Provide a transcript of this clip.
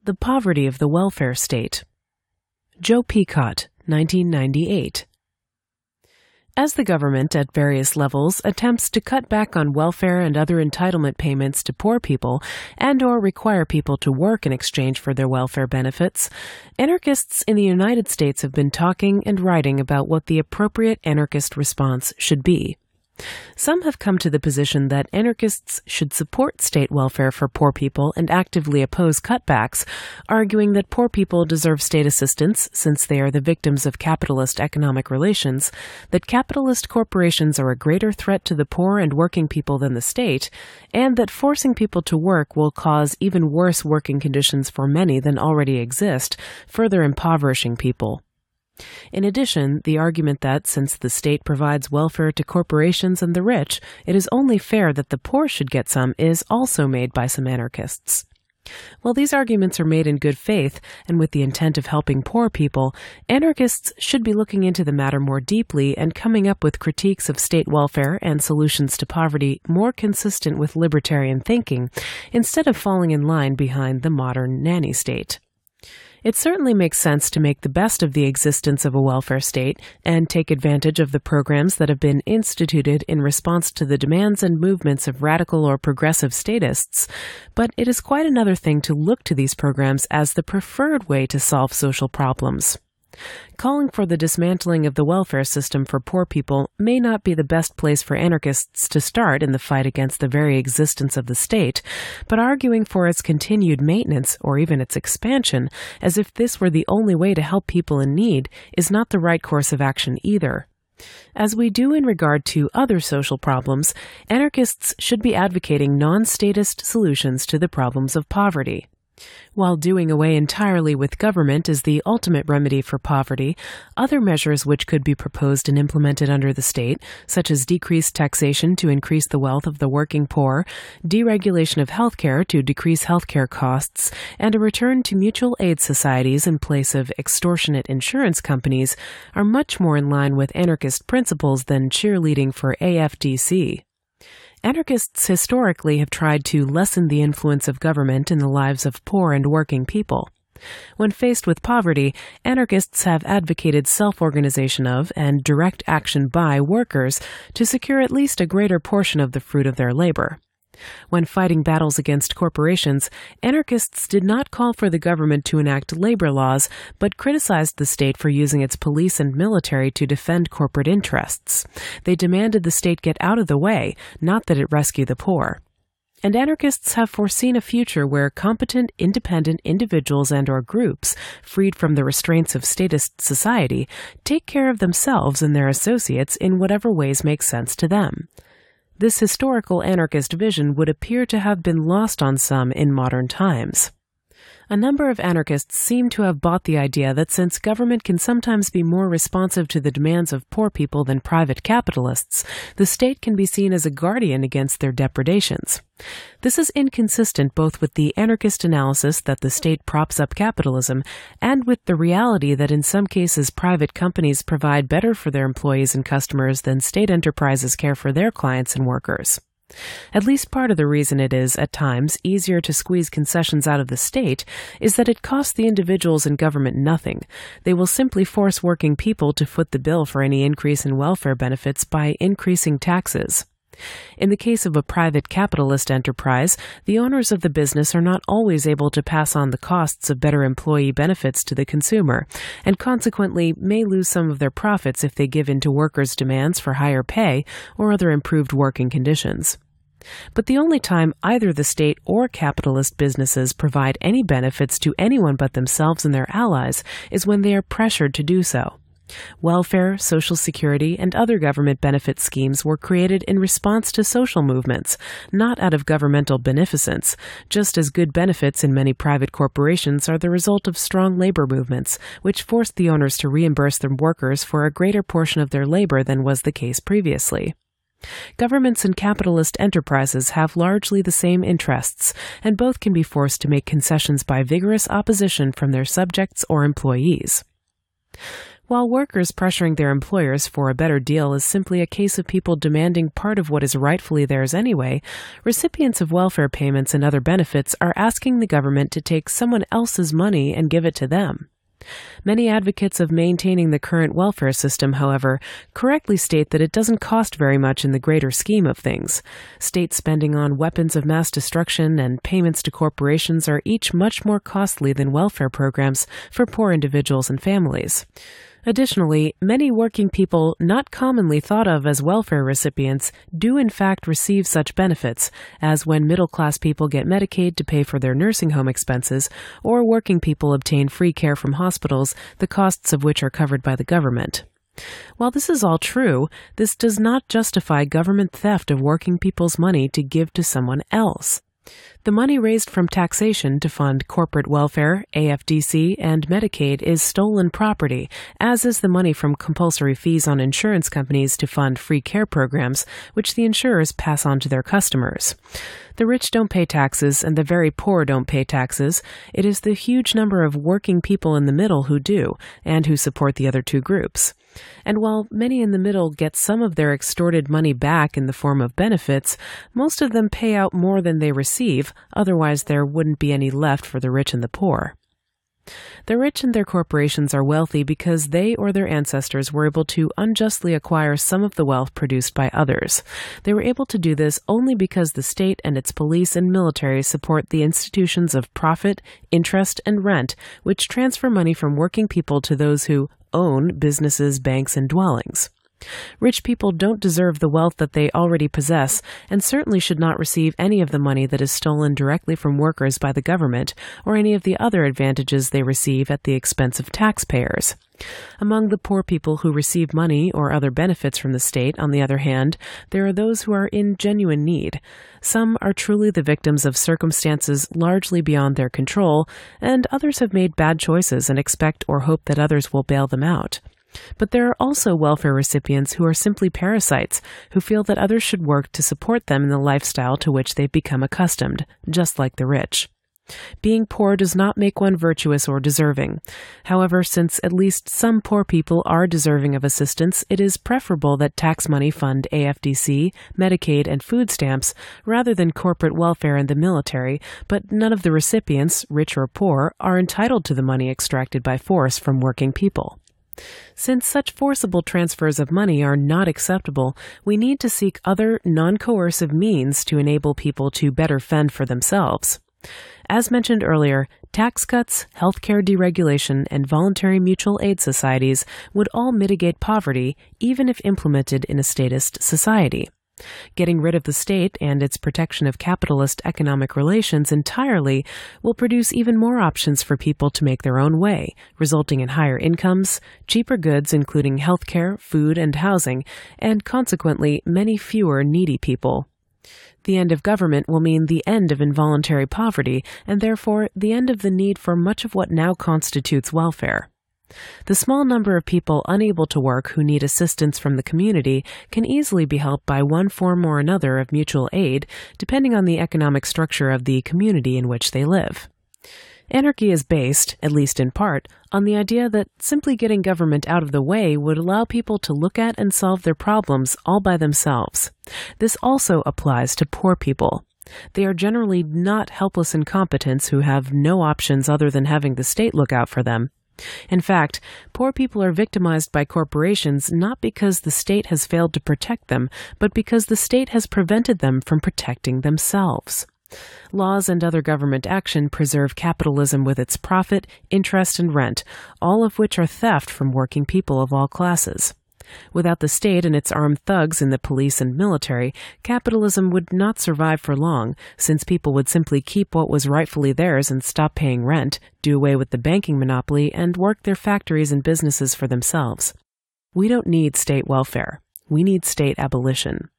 The Poverty of the Welfare State. Joe Peacott, 1998. As the government at various levels attempts to cut back on welfare and other entitlement payments to poor people and/or require people to work in exchange for their welfare benefits, anarchists in the United States have been talking and writing about what the appropriate anarchist response should be. Some have come to the position that anarchists should support state welfare for poor people and actively oppose cutbacks, arguing that poor people deserve state assistance since they are the victims of capitalist economic relations, that capitalist corporations are a greater threat to the poor and working people than the state, and that forcing people to work will cause even worse working conditions for many than already exist, further impoverishing people. In addition, the argument that since the state provides welfare to corporations and the rich, it is only fair that the poor should get some is also made by some anarchists. While these arguments are made in good faith and with the intent of helping poor people, anarchists should be looking into the matter more deeply and coming up with critiques of state welfare and solutions to poverty more consistent with libertarian thinking, instead of falling in line behind the modern nanny state. It certainly makes sense to make the best of the existence of a welfare state and take advantage of the programs that have been instituted in response to the demands and movements of radical or progressive statists, but it is quite another thing to look to these programs as the preferred way to solve social problems. Calling for the dismantling of the welfare system for poor people may not be the best place for anarchists to start in the fight against the very existence of the state, but arguing for its continued maintenance or even its expansion as if this were the only way to help people in need is not the right course of action either. As we do in regard to other social problems, anarchists should be advocating non-statist solutions to the problems of poverty. While doing away entirely with government is the ultimate remedy for poverty, other measures which could be proposed and implemented under the state, such as decreased taxation to increase the wealth of the working poor, deregulation of healthcare to decrease healthcare costs, and a return to mutual aid societies in place of extortionate insurance companies, are much more in line with anarchist principles than cheerleading for AFDC. Anarchists historically have tried to lessen the influence of government in the lives of poor and working people. When faced with poverty, anarchists have advocated self-organization of and direct action by workers to secure at least a greater portion of the fruit of their labor. When fighting battles against corporations, anarchists did not call for the government to enact labor laws, but criticized the state for using its police and military to defend corporate interests. They demanded the state get out of the way, not that it rescue the poor. And anarchists have foreseen a future where competent, independent individuals and/or groups, freed from the restraints of statist society, take care of themselves and their associates in whatever ways make sense to them. This historical anarchist vision would appear to have been lost on some in modern times. A number of anarchists seem to have bought the idea that since government can sometimes be more responsive to the demands of poor people than private capitalists, the state can be seen as a guardian against their depredations. This is inconsistent both with the anarchist analysis that the state props up capitalism and with the reality that in some cases private companies provide better for their employees and customers than state enterprises care for their clients and workers. At least part of the reason it is, at times, easier to squeeze concessions out of the state is that it costs the individuals and government nothing. They will simply force working people to foot the bill for any increase in welfare benefits by increasing taxes. In the case of a private capitalist enterprise, the owners of the business are not always able to pass on the costs of better employee benefits to the consumer, and consequently may lose some of their profits if they give in to workers' demands for higher pay or other improved working conditions. But the only time either the state or capitalist businesses provide any benefits to anyone but themselves and their allies is when they are pressured to do so. Welfare, Social Security, and other government benefit schemes were created in response to social movements, not out of governmental beneficence, just as good benefits in many private corporations are the result of strong labor movements, which forced the owners to reimburse their workers for a greater portion of their labor than was the case previously. Governments and capitalist enterprises have largely the same interests, and both can be forced to make concessions by vigorous opposition from their subjects or employees. While workers pressuring their employers for a better deal is simply a case of people demanding part of what is rightfully theirs anyway, recipients of welfare payments and other benefits are asking the government to take someone else's money and give it to them. Many advocates of maintaining the current welfare system, however, correctly state that it doesn't cost very much in the greater scheme of things. State spending on weapons of mass destruction and payments to corporations are each much more costly than welfare programs for poor individuals and families. Additionally, many working people not commonly thought of as welfare recipients do in fact receive such benefits, as when middle-class people get Medicaid to pay for their nursing home expenses, or working people obtain free care from hospitals, the costs of which are covered by the government. While this is all true, this does not justify government theft of working people's money to give to someone else. The money raised from taxation to fund corporate welfare, AFDC, and Medicaid is stolen property, as is the money from compulsory fees on insurance companies to fund free care programs, which the insurers pass on to their customers. The rich don't pay taxes, and the very poor don't pay taxes. It is the huge number of working people in the middle who do, and who support the other two groups. And while many in the middle get some of their extorted money back in the form of benefits, most of them pay out more than they receive, otherwise there wouldn't be any left for the rich and the poor. The rich and their corporations are wealthy because they or their ancestors were able to unjustly acquire some of the wealth produced by others. They were able to do this only because the state and its police and military support the institutions of profit, interest, and rent, which transfer money from working people to those who own businesses, banks, and dwellings. Rich people don't deserve the wealth that they already possess, and certainly should not receive any of the money that is stolen directly from workers by the government, or any of the other advantages they receive at the expense of taxpayers. Among the poor people who receive money or other benefits from the state, on the other hand, there are those who are in genuine need. Some are truly the victims of circumstances largely beyond their control, and others have made bad choices and expect or hope that others will bail them out. But there are also welfare recipients who are simply parasites, who feel that others should work to support them in the lifestyle to which they've become accustomed, just like the rich. Being poor does not make one virtuous or deserving. However, since at least some poor people are deserving of assistance, it is preferable that tax money fund AFDC, Medicaid, and food stamps, rather than corporate welfare and the military, but none of the recipients, rich or poor, are entitled to the money extracted by force from working people. Since such forcible transfers of money are not acceptable, we need to seek other non-coercive means to enable people to better fend for themselves. As mentioned earlier, tax cuts, healthcare deregulation, and voluntary mutual aid societies would all mitigate poverty, even if implemented in a statist society. Getting rid of the state and its protection of capitalist economic relations entirely will produce even more options for people to make their own way, resulting in higher incomes, cheaper goods including healthcare, food, and housing, and consequently many fewer needy people. The end of government will mean the end of involuntary poverty, and therefore the end of the need for much of what now constitutes welfare. The small number of people unable to work who need assistance from the community can easily be helped by one form or another of mutual aid, depending on the economic structure of the community in which they live. Anarchy is based, at least in part, on the idea that simply getting government out of the way would allow people to look at and solve their problems all by themselves. This also applies to poor people. They are generally not helpless incompetents who have no options other than having the state look out for them. In fact, poor people are victimized by corporations not because the state has failed to protect them, but because the state has prevented them from protecting themselves. Laws and other government action preserve capitalism with its profit, interest, and rent, all of which are theft from working people of all classes. Without the state and its armed thugs in the police and military, capitalism would not survive for long, since people would simply keep what was rightfully theirs and stop paying rent, do away with the banking monopoly, and work their factories and businesses for themselves. We don't need state welfare. We need state abolition.